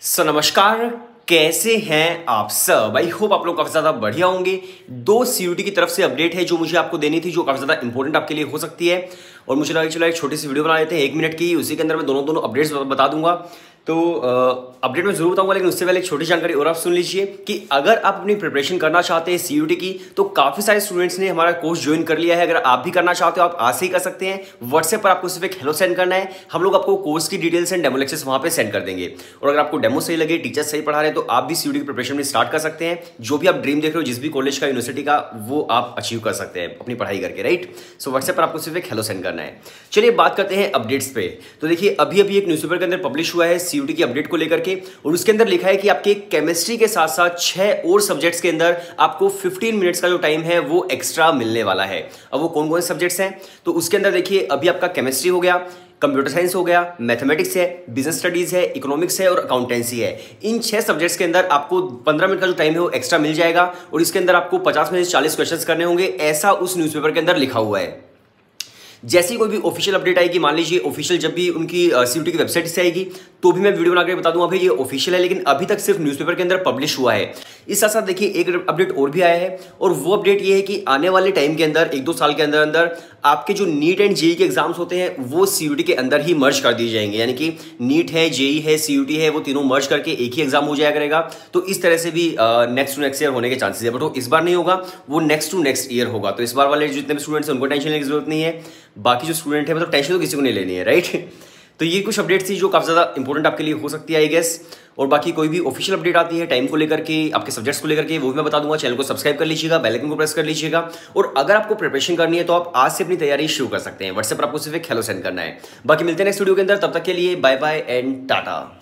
नमस्कार, कैसे हैं आप सब। आई होप आप लोग काफी ज्यादा बढ़िया होंगे। दो सीयूटी की तरफ से अपडेट है जो मुझे आपको देनी थी, जो काफी ज्यादा इंपॉर्टेंट आपके लिए हो सकती है। और मुझे लगा चलो एक छोटी सी वीडियो बना लेते हैं 1 मिनट की, उसी के अंदर मैं दोनों अपडेट्स बता दूंगा। तो अपडेट में जरूर बताऊंगा, लेकिन उससे पहले एक छोटी जानकारी और आप सुन लीजिए कि अगर आप अपनी प्रिपरेशन करना चाहते हैं सीयूटी की, तो काफी सारे स्टूडेंट्स ने हमारा कोर्स ज्वाइन कर लिया है। अगर आप भी करना चाहते हो आप आज से ही कर सकते हैं। व्हाट्सएप पर आपको सिर्फ एक हेलो सेंड करना है, हम लोग आपको कोर्स की डिटेल्स एंड डेमो लेक्चर्स वहां पे सेंड कर देंगे। और अगर आपको डेमो सही लगे, टीचर सही पढ़ा रहे हैं, तो आप भी सीयूटी की प्रिपरेशन में स्टार्ट कर सकते हैं। जो भी आप ड्रीम देख रहे हो, जिस भी कॉलेज का, यूनिवर्सिटी का, वो आप अचीव कर सकते हैं अपनी पढ़ाई करके, राइट। सो व्हाट्सएप पर आपको सिर्फ एक हेलो सेंड करना है। चलिए बात करते हैं अपडेट्स पे। तो देखिए अभी एक न्यूज़पेपर के अंदर पब्लिश हुआ है सीयूटी की अपडेट को लेकर के, और उसके अंदर लिखा है कि आपके केमिस्ट्री के साथ साथ 6 और सब्जेक्ट्स के अंदर आपको 15 मिनट्स का जो टाइम है वो एक्स्ट्रा मिलने वाला है। अब वो कौन कौन से सब्जेक्ट्स हैं, तो उसके अंदर देखिए अभी आपका केमिस्ट्री हो गया, कंप्यूटर साइंस हो गया, मैथमेटिक्स है, बिजनेस स्टडीज है, इकोनॉमिक्स है और अकाउंटेंसी है। इन 6 सब्जेक्ट्स के अंदर आपको 15 मिनट का जो टाइम है वो एक्स्ट्रा मिल जाएगा, और इसके अंदर आपको 50 में से 40 क्वेश्चंस करने होंगे, ऐसा उस न्यूज़पेपर के अंदर लिखा हुआ है। जैसी कोई भी ऑफिशियल अपडेट आएगी, मान लीजिए ऑफिशियल जब भी उनकी सीयूटी की वेबसाइट से आएगी, तो भी मैं वीडियो बनाकर बता दूंगा भाई ये ऑफिशियल है, लेकिन अभी तक सिर्फ न्यूज़पेपर के अंदर पब्लिश हुआ है। इस साथ साथ देखिए एक अपडेट और भी आया है, और वो अपडेट ये है कि आने वाले टाइम के अंदर 1-2 साल के अंदर अंदर आपके जो नीट एंड जेई के एग्जाम्स होते हैं वो सीयूटी के अंदर ही मर्ज कर दिए जाएंगे। यानी कि नीट है, जेई है, सीयूटी है, वो तीनों मर्ज करके एक ही एग्जाम हो जाया करेगा। तो इस तरह से भी नेक्स्ट टू नेक्स्ट ईयर होने के चांसेस है, बट वो इस बार नहीं होगा, वो नेक्स्ट टू नेक्स्ट ईयर होगा। तो इस बार वाले जितने भी स्टूडेंट्स हैं उनको टेंशन लेने की जरूरत नहीं है। बाकी जो स्टूडेंट है मतलब टेंशन तो किसी को नहीं लेनी है, राइट। तो ये कुछ अपडेट्स थी जो काफी ज्यादा इंपॉर्टेंट आपके लिए हो सकती है, आई गेस। और बाकी कोई भी ऑफिशियल अपडेट आती है टाइम को लेकर के, आपके सब्जेक्ट्स को लेकर के, वो भी मैं बता दूंगा। चैनल को सब्सक्राइब कर लीजिएगा, बेल आइकन को प्रेस कर लीजिएगा। और अगर आपको प्रिपरेशन करनी है तो आप आज से अपनी तैयारी शुरू कर सकते हैं। व्हाट्सएप पर आपको सिर्फ एक हेलो सेंड करना है। बाकी मिलते हैं नेक्स्ट वीडियो के अंदर, तब तक के लिए बाय बाय एंड टाटा।